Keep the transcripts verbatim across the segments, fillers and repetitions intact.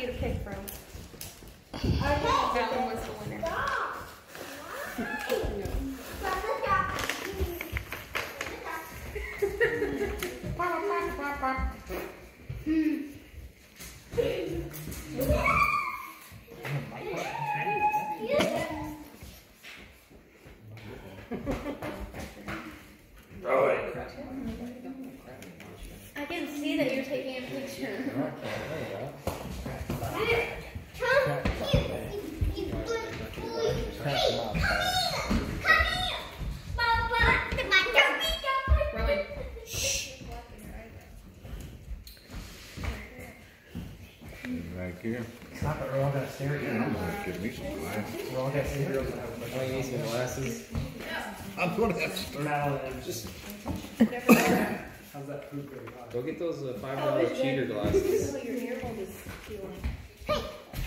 you to pick from. That one was the winner. I can see that you're taking a picture. Right here. Stop it, we're all gonna stare at you. I'm gonna give me some glasses. We're all gonna stare at you. Oh, you need some glasses? I'm gonna have to start. Madeline, Just how's that food very hot? go get those uh, five dollar cheater glasses. Your ear hole is feeling.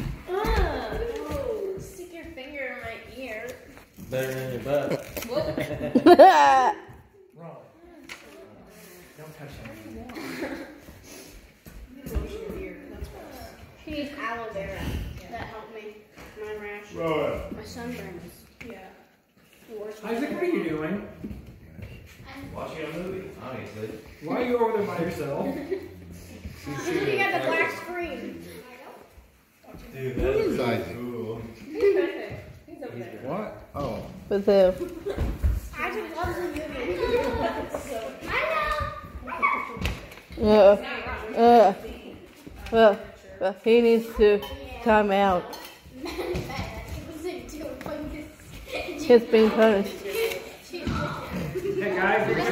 Oh, stick your finger in my ear. Better than your butt. Roll. Don't touch him. She used aloe vera. That helped me. My rash. Roll it. My sunburn is, yeah. Worse. Isaac, what are you doing? Watching a movie, obviously. Why are you over there by yourself? Looking at the black screen. Dude, Who is Isaac? cool. He's right there. He's over there. What? Oh. With who? Isaac loves the movie. So, I know. Uh, uh, uh, uh, he needs to time out. He's being punished. Hey guys,